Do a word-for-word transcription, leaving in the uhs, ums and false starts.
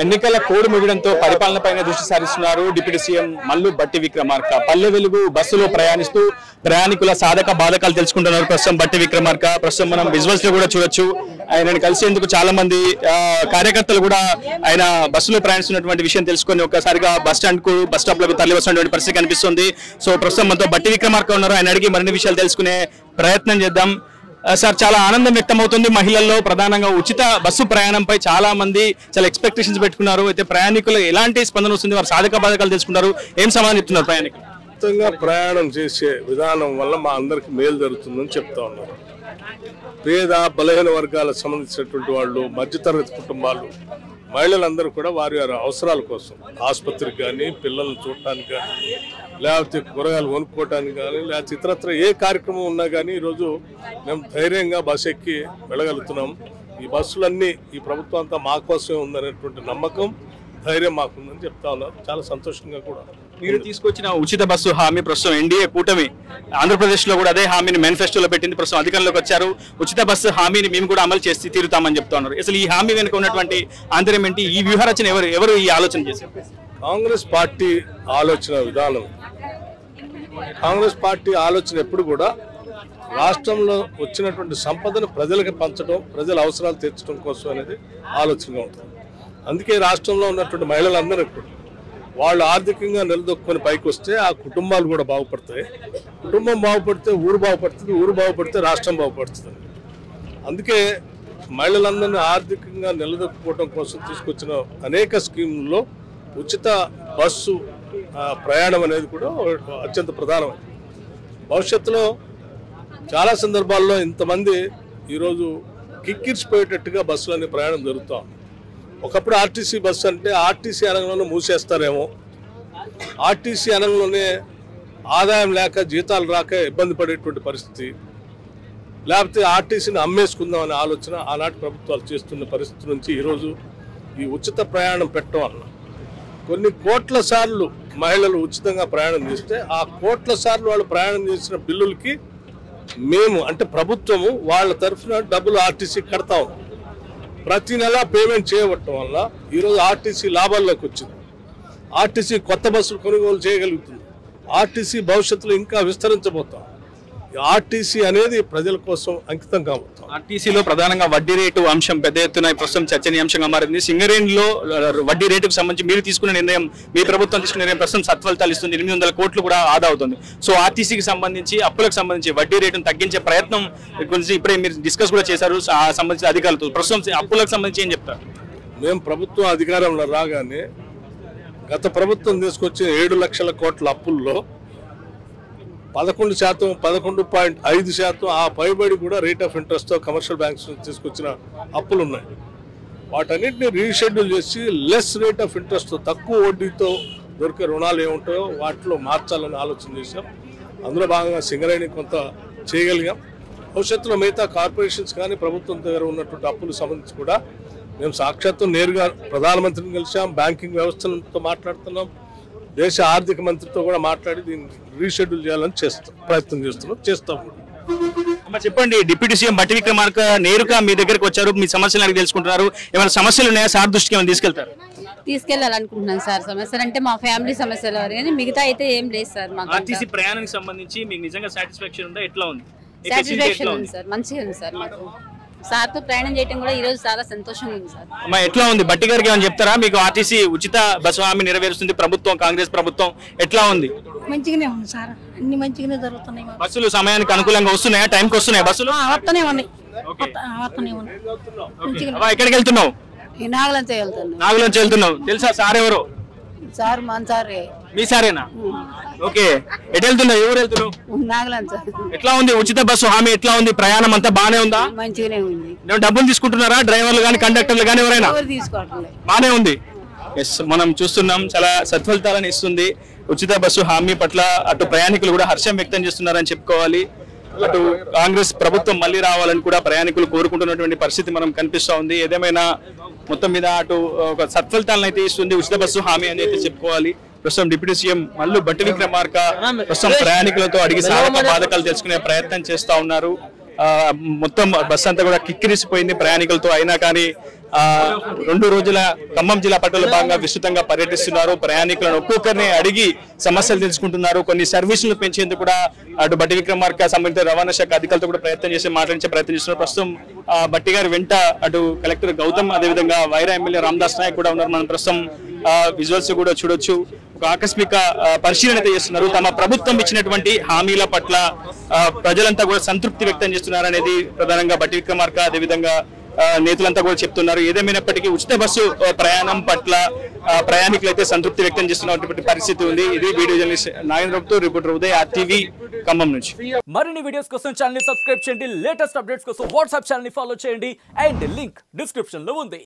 ఎన్నికల కోడ్ ముగియడంతో పరిపాలనపైన దృష్టి సారిస్తున్నారు deputy CM Mallu బట్టి విక్రమార్క. పల్లె వెలుగు బస్సులో ప్రయాణిస్తూ ప్రయాణికుల సాధక బాధకాలు తెలుసుకుంటున్నారు ప్రస్తుతం బట్టి విక్రమార్క. ప్రస్తుతం మనం విజువల్స్ లో కూడా చూడొచ్చు. ఆయనను కలిసేందుకు చాలా మంది కార్యకర్తలు కూడా ఆయన బస్సులో ప్రయాణిస్తున్నటువంటి విషయం తెలుసుకొని ఒక్కసారిగా బస్ స్టాండ్ కు బస్ స్టాప్ లకు తరలి వస్తున్నటువంటి పరిస్థితి కనిపిస్తుంది. సో ప్రస్తుతం మనతో బట్టి విక్రమార్క ఉన్నారు. ఆయన అడిగి మరిన్ని విషయాలు తెలుసుకునే ప్రయత్నం చేద్దాం. సార్, చాలా ఆనందం వ్యక్తం అవుతుంది మహిళల్లో, ప్రధానంగా ఉచిత బస్సు ప్రయాణంపై చాలా మంది చాలా ఎక్స్పెక్టేషన్స్ పెట్టుకున్నారు. అయితే ప్రయాణికులు ఎలాంటి స్పందన వస్తుంది, వారు సాధక బాధకాలు తెలుసుకుంటారు, ఏం సమాధానం చెప్తున్నారు ప్రయాణికులు? మొత్తంగా ప్రయాణం చేసే విధానం వల్ల మా అందరికి మేలు జరుగుతుందని చెప్తా ఉన్నారు. పేద బలహీన వర్గాలకు సంబంధించినటువంటి వాళ్ళు, మధ్యతరగతి కుటుంబాలు, మహిళలందరూ కూడా వారి వారి అవసరాల కోసం ఆసుపత్రికి కానీ, పిల్లల్ని చూడటానికి కానీ, లేకపోతే కూరగాయలు కొనుక్కోవటానికి కానీ, లేకపోతే ఇతరత్ర ఏ కార్యక్రమం ఉన్నా కానీ ఈరోజు మేము ధైర్యంగా బస్సు ఎక్కి వెళ్ళగలుగుతున్నాం. ఈ బస్సులన్నీ ఈ ప్రభుత్వం అంతా మా కోసమే ఉందనేటువంటి నమ్మకం, ధైర్యం మాకుందని చెప్తా ఉన్నారు. చాలా సంతోషంగా కూడా. మీరు తీసుకొచ్చిన ఉచిత బస్సు హామీ ప్రస్తుతం ఎన్డీఏ కూటమి ఆంధ్రప్రదేశ్ లో కూడా అదే హామీని మేనిఫెస్టోలో పెట్టింది. ప్రస్తుతం అధికారంలోకి వచ్చారు. ఉచిత బస్సు హామీని మేము కూడా అమలు చేసి తీరుతామని చెప్తా ఉన్నారు. అసలు ఈ హామీ వెనుక ఉన్నటువంటి ఆంతర్యం ఏంటి? ఈ వ్యూహరచన ఎవరు ఎవరు ఈ ఆలోచన చేశారు? కాంగ్రెస్ పార్టీ ఆలోచన విధానం. కాంగ్రెస్ పార్టీ ఆలోచన ఎప్పుడు కూడా రాష్ట్రంలో వచ్చినటువంటి సంపదను ప్రజలకు పంచడం, ప్రజల అవసరాలు తీర్చడం కోసం అనేది ఆలోచనగా ఉంటుంది. అందుకే రాష్ట్రంలో ఉన్నటువంటి మహిళలందరూ కూడా వాళ్ళు ఆర్థికంగా నిలదొక్కుని పైకి వస్తే ఆ కుటుంబాలు కూడా బాగుపడతాయి. కుటుంబం బాగుపడితే ఊరు బాగుపడుతుంది, ఊరు బాగుపడితే రాష్ట్రం బాగుపడుతుంది. అందుకే మహిళలందరినీ ఆర్థికంగా నిలదొక్కుకోవడం కోసం తీసుకొచ్చిన అనేక స్కీముల్లో ఉచిత బస్సు ప్రయాణం అనేది కూడా అత్యంత ప్రధానమైనది. భవిష్యత్తులో చాలా సందర్భాల్లో ఇంతమంది ఈరోజు కిక్కిర్చిపోయేటట్టుగా బస్సులన్నీ ప్రయాణం జరుగుతూ ఉంది. ఒకప్పుడు ఆర్టీసీ బస్సు అంటే ఆర్టీసీ రంగంలోనే మూసేస్తారేమో, ఆర్టీసీ రంగంలోనే ఆదాయం లేక జీతాలు రాక ఇబ్బంది పడేటువంటి పరిస్థితి, లేకపోతే ఆర్టీసీని అమ్మేసుకుందామనే ఆలోచన ఆనాటి ప్రభుత్వాలు చేస్తున్న పరిస్థితి నుంచి ఈరోజు ఈ ఉచిత ప్రయాణం పెట్టడం వల్ల కొన్ని కోట్ల సార్లు మహిళలు ఉచితంగా ప్రయాణం చేస్తే ఆ కోట్ల సార్లు వాళ్ళు ప్రయాణం చేసిన బిల్లులకి మేము అంటే ప్రభుత్వము వాళ్ళ తరఫున డబ్బులు ఆర్టీసీ కడతాము. ప్రతి నెల పేమెంట్ చేయబట్టడం వల్ల ఈరోజు ఆర్టీసీ లాభాల్లోకి వచ్చింది. ఆర్టీసీ కొత్త బస్సులు కొనుగోలు చేయగలుగుతుంది. ఆర్టీసీ భవిష్యత్తులో ఇంకా విస్తరించబోతాం. ఆర్టీసీ అనేది ప్రజల కోసం అంకితం కాబోతాం. ఆర్టీసీలో ప్రధానంగా వడ్డీ రేటు అంశం పెద్ద ఎత్తున ప్రస్తుతం చర్చనీయాంశంగా మారింది. సింగరేణిలో వడ్డీ రేటుకు సంబంధించి మీరు తీసుకున్న నిర్ణయం, మీ ప్రభుత్వం తీసుకున్న నిర్ణయం ప్రస్తుతం సత్ఫలితాలు ఇస్తుంది. ఎనిమిది వందల కోట్లు కూడా ఆదా అవుతుంది. సో ఆర్టీసీకి సంబంధించి అప్పులకు సంబంధించి వడ్డీ రేటును తగ్గించే ప్రయత్నం గురించి ఇప్పుడే మీరు డిస్కస్ కూడా చేశారు సంబంధించిన అధికారులతో. ప్రస్తుతం అప్పులకు సంబంధించి ఏం చెప్తారు? మేము ప్రభుత్వం అధికారంలో రాగానే గత ప్రభుత్వం తీసుకొచ్చిన ఏడు లక్షల కోట్ల అప్పుల్లో పదకొండు శాతం పదకొండు పాయింట్ ఐదు శాతం ఆ పైబడి కూడా రేట్ ఆఫ్ ఇంట్రెస్ట్తో కమర్షియల్ బ్యాంక్స్ తీసుకొచ్చిన అప్పులు ఉన్నాయి. వాటన్నిటిని రీషెడ్యూల్ చేసి లెస్ రేట్ ఆఫ్ ఇంట్రెస్ట్తో, తక్కువ వడ్డీతో దొరికే రుణాలు ఏముంటాయో వాటిలో మార్చాలని ఆలోచన చేశాం. అందులో భాగంగా సింగరేణి కొంత చేయగలిగాం. భవిష్యత్తులో మిగతా కార్పొరేషన్స్ కానీ ప్రభుత్వం దగ్గర ఉన్నటువంటి అప్పులకు సంబంధించి కూడా మేము సాక్షాత్తు నేరుగా ప్రధానమంత్రిని కలిసాం, బ్యాంకింగ్ వ్యవస్థలతో మాట్లాడుతున్నాం, దేశ ఆర్థిక మంత్రితో కూడా మాట్లాడి దీన్ని రీషెడ్యూల్ చేయాలని చేస్తాం ప్రయత్నం చేస్తున్నాం చేస్తాం చెప్పండి, డిప్యూటీ సీఎం బట్టి విక్రమార్క నేరుగా మీ దగ్గరకు వచ్చారు, మీ సమస్యలు అడిగి తెలుసుకుంటున్నారు. ఏమైనా సమస్యలు ఉన్నాయా? సార్ దృష్టికి ఏమైనా తీసుకెళ్తారు? తీసుకెళ్లాలనుకుంటున్నాను సార్. సమస్యలు అంటే మా ఫ్యామిలీ సమస్యలు కానీ మిగతా అయితే ఏం లేదు సార్. మాకు ఆర్టీసీ ప్రయాణానికి సంబంధించి మీకు నిజంగా సాటిస్ఫాక్షన్ ఉందా? ఎట్లా ఉంది? సాటిస్ఫాక్షన్ ఉంది సార్, మంచిగా ఉంది సార్. మాకు సార్తో ప్రయాణం చేయడం కూడా ఈ రోజు చాలా సంతోషంగా ఉంది సార్. అమ్మా, ఎట్లా ఉంది? బట్టి గారికి ఏమైనా చెప్తారా? మీకు ఆర్టీసీ ఉచిత బస్సు హామీ నెరవేరుస్తుంది ప్రభుత్వం, కాంగ్రెస్ ప్రభుత్వం. ఎట్లా ఉంది? మంచిగానే ఉంది సార్, అన్ని మంచిగానే జరుగుతున్నాయి. బస్సులు సమయానికి అనుకూలంగా వస్తున్నాయా? టైంకి వస్తున్నాయా బస్సులు? వస్తూనే ఉన్నాయి, వస్తూనే ఉన్నాయి. ఎక్కడికి వెళ్తున్నావు? నాగలంచే వెళ్తున్నావు. నాగలంచే వెళ్తున్నావు. తెలుసా సార్ ఎవరు? సార్ మన సారే. మీ సారేనా? ఓకే. ఎటు వెళ్తున్నావు? ఎవరు వెళ్తున్నావు? నాగలంచ. ఎట్లా ఉంది ఉచిత బస్సు హామీ? ఎట్లా ఉంది? ప్రయాణం అంతా బానే ఉందా? మంచిగానే ఉంది. డబ్బులు తీసుకుంటున్నారా డ్రైవర్లు కానీ, కండక్టర్లు కానీ, ఎవరైనా? తీసుకోవట్లేదు, బానే ఉంది. ఎస్, మనం చూస్తున్నాం చాలా సత్ఫలితాలను ఇస్తుంది ఉచిత బస్సు హామీ పట్ల. అటు ప్రయాణికులు కూడా హర్షం వ్యక్తం చేస్తున్నారని చెప్పుకోవాలి. అటు కాంగ్రెస్ ప్రభుత్వం మళ్ళీ రావాలని కూడా ప్రయాణికులు కోరుకుంటున్నటువంటి పరిస్థితి మనం కనిపిస్తూ ఉంది. ఏదేమైనా మొత్తం మీద అటు ఒక సత్ఫలితాలను అయితే ఇస్తుంది ఉచిత బస్సు హామీ అని అయితే చెప్పుకోవాలి. ప్రస్తుతం డిప్యూటీ సీఎం మల్లు బట్టి విక్రమార్క ప్రస్తుతం ప్రయాణికులతో అడిగి సాధక బాధకాలు తెలుసుకునే ప్రయత్నం చేస్తా ఉన్నారు. మొత్తం బస్సు అంతా కూడా కిక్కిరిసిపోయింది ప్రయాణికులతో. అయినా కానీ రెండు రోజుల ఖమ్మం జిల్లా పట్టణంలో భాగంగా విస్తృతంగా పర్యటిస్తున్నారు. ప్రయాణికులను ఒక్కొక్కరిని అడిగి సమస్యలు తెలుసుకుంటున్నారు. కొన్ని సర్వీసులు పెంచేందుకు కూడా అటు బట్టి విక్రమార్క సంబంధిత రవాణా శాఖ అధికారులతో కూడా ప్రయత్నం చేసి మాట్లాడించే ప్రయత్నం చేస్తున్నారు. ప్రస్తుతం బట్టి గారి వెంట అటు కలెక్టర్ గౌతమ్, అదేవిధంగా వైరా ఎమ్మెల్యే రామదాస్ నాయక్ కూడా ఉన్నారు. మనం ప్రస్తుతం విజువల్స్ కూడా చూడొచ్చు. ఒక ఆకస్మిక పరిశీలన చేస్తున్నారు. తమ ప్రభుత్వం ఇచ్చినటువంటి హామీల పట్ల ప్రజలంతా కూడా సంతృప్తి వ్యక్తం చేస్తున్నారు అనేది ప్రధానంగా బట్టి విక్రమార్క అదేవిధంగా నేతలంతా కూడా చెప్తున్నారు. ఏదేమైనప్పటికీ ఉచిత బస్సు ప్రయాణం పట్ల ప్రయాణికులు అయితే సంతృప్తి వ్యక్తం చేస్తున్నటువంటి పరిస్థితి ఉంది. ఇది వీడియో జర్నలిస్ట్ నాగేంద్రతో రిపోర్టర్ ఉదయ్, ఆర్టీవీ ఖమ్మం నుంచి. మరిన్ని వీడియోస్ కోసం ఛానల్ ని సబ్స్క్రైబ్ చేయండి. లేటెస్ట్ అప్డేట్స్ కోసం వాట్సాప్ ఛానల్ ని ఫాలో చేయండి. అండ్ లింక్ డిస్క్రిప్షన్ లో ఉంది.